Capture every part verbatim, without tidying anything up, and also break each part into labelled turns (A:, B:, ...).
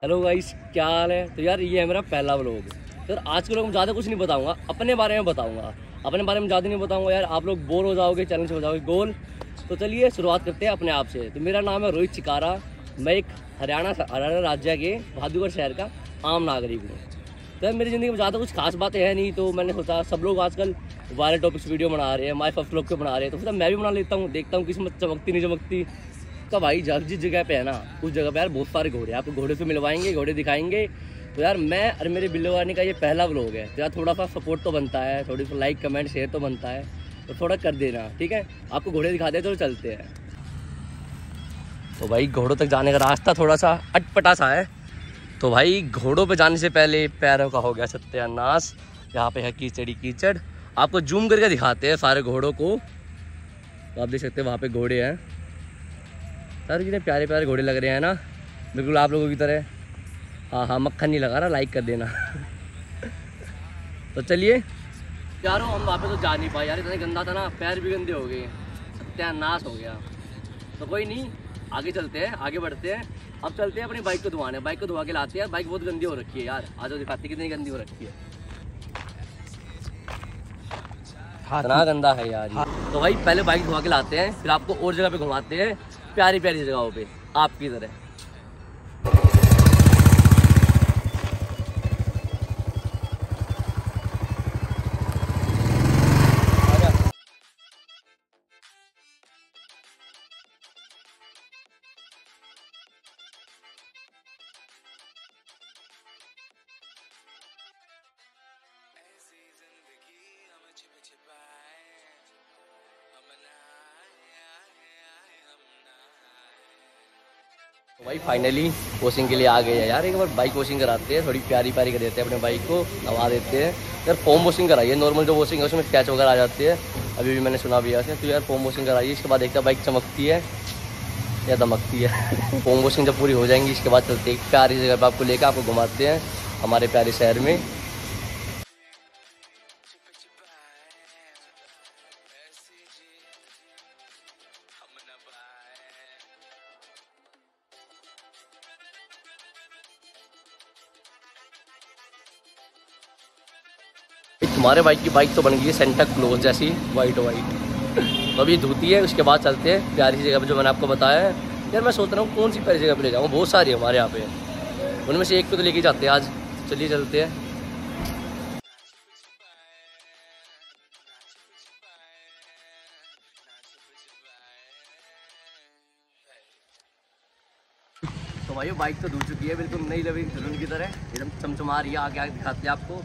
A: Hello guys, क्या हाल है। तो यार ये है मेरा पहला व्लॉग। तो यार आज के लोग ज़्यादा कुछ नहीं बताऊंगा, अपने बारे में बताऊंगा। अपने बारे में ज़्यादा नहीं बताऊंगा यार, आप लोग बोर हो जाओगे, चैनल से हो जाओगे गोल। तो चलिए शुरुआत करते हैं अपने आप से। तो मेरा नाम है रोहित चिकारा। मैं एक हरियाणा हरियाणा राज्य के भादुगढ़ शहर का आम नागरिक हूँ। तो यार मेरी ज़िंदगी में ज़्यादा कुछ खास बातें हैं नहीं, तो मैंने सोचा सब लोग आजकल वायरल टॉपिक्स वीडियो बना रहे हैं, माई फर्स्ट व्लॉग पे बना रहे हैं, तो सोचा मैं भी बना लेता हूँ। देखता हूँ किस्मत चमकती नहीं चमकती। तो भाई जग जिस जगह पे है ना, उस जगह पे यार बहुत सारे घोड़े, आपको घोड़े से मिलवाएंगे, घोड़े दिखाएंगे। तो यार मैं और मेरे बिल्लोवानी का ये पहला व्लॉग है, तो यार थोड़ा सा सपोर्ट तो बनता है, थोड़ी सा लाइक कमेंट शेयर तो बनता है, तो थोड़ा कर देना, ठीक है। आपको घोड़े दिखाते हैं, तो चलते हैं। तो भाई घोड़ों तक जाने का रास्ता थोड़ा सा अटपटा सा है। तो भाई घोड़ों पे जाने से पहले पैरों का हो गया सत्यानाश। यहाँ पे है कीचड़ी कीचड़। आपको जूम करके दिखाते हैं सारे घोड़ों को। तो आप देख सकते हैं वहाँ पे घोड़े हैं सर, कितने प्यारे प्यारे घोड़े लग रहे हैं ना, बिल्कुल आप लोगों की तरह। हाँ हाँ, मक्खन नहीं लगा रहा, लाइक कर देना। तो चलिए यारो, हम वहाँ पे तो जा नहीं पाए यार, इतना गंदा था ना, पैर भी गंदे हो गए, सत्यानाश हो गया। तो कोई नहीं, आगे चलते हैं, आगे बढ़ते हैं। अब चलते हैं अपनी बाइक को धुआने, बाइक को धुआ के लाते हैं। बाइक बहुत गंदी हो रखी है यार, आज दिखाती कितनी गंदी हो रखी है। इतना गंदा है यार ये। तो भाई पहले बाइक धुआ के लाते हैं, फिर आपको और जगह पे घुमाते हैं, प्यारी प्यारी जगहों पे आपकी तरह। तो भाई फाइनली वॉशिंग के लिए आ गए हैं यार। एक बार बाइक वॉशिंग कराते हैं, थोड़ी प्यारी प्यारी कर देते हैं, अपने बाइक को नवा देते हैं यार। फोम वॉशिंग कराइए, नॉर्मल जो वॉशिंग है उसमें स्क्रैच वगैरह आ जाती है, अभी भी मैंने सुना भी है। तो यार फोम वॉशिंग कराइए, इसके बाद देखते हैं बाइक चमकती है या दमकती है। फोम वॉशिंग जब पूरी हो जाएंगी, इसके बाद चलते हैं प्यारी जगह पर, आपको लेकर आपको घुमाते हैं हमारे प्यारे शहर में। तुम्हारे बाइक की बाइक तो बन गई है सेंटा क्लोज जैसी, वाइट वाइट। तो अभी धोती है, उसके बाद चलते हैं प्यारी सी जगह पे जो मैंने आपको बताया है। यार मैं सोच रहा हूँ कौन सी प्यारी जगह पे ले जाऊँ, बहुत सारी है हमारे यहाँ पे, उनमें से एक पे तो लेके जाते हैं आज। चलिए चलते हैं। तो भाई बाइक तो धुल चुकी है, बिल्कुल नई नवी दुल्हन की तरह, एकदम चमचमा रही है। आगे आगे दिखाते हैं आपको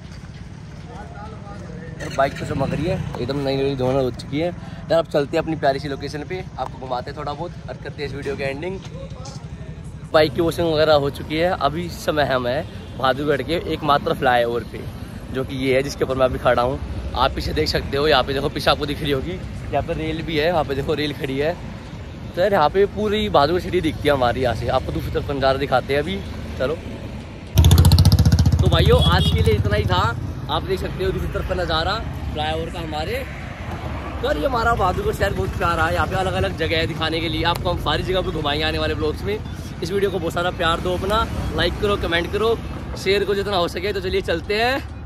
A: यार, बाइक तो चमक रही है, एकदम नई नई दोनों हो चुकी है यार। अब चलते हैं अपनी प्यारी सी लोकेशन पे, आपको घुमाते हैं थोड़ा बहुत और करते हैं इस वीडियो के एंडिंग। बाइक की वॉशिंग वगैरह हो चुकी है। अभी इस समय हम है भादुगढ़ के एकमात्र फ्लाई ओवर पे, जो कि ये है जिसके ऊपर मैं अभी खड़ा हूँ। आप पीछे देख सकते हो, यहाँ पे देखो पीछे आपको दिख रही होगी, यहाँ पे रेल भी है, वहाँ पे देखो रेल खड़ी है। तो यार यहाँ पे पूरी भादुगढ़ सिटी दिखती है हमारी यहाँ से। आपको दूसरी तरफ नज़ारा दिखाते हैं अभी, चलो। तो भाइयों आज के लिए इतना ही था। आप देख सकते हो दूसरी तरफ का नज़ारा फ्लाईओवर का हमारे। तो यार ये हमारा भादुगढ़ शहर बहुत प्यारा है, यहाँ पे अलग अलग जगह है दिखाने के लिए। आपको हम सारी जगह पे घुमाएंगे आने वाले ब्लॉग्स में। इस वीडियो को बहुत सारा प्यार दो, अपना लाइक करो, कमेंट करो, शेयर करो जितना हो सके। तो चलिए चलते हैं।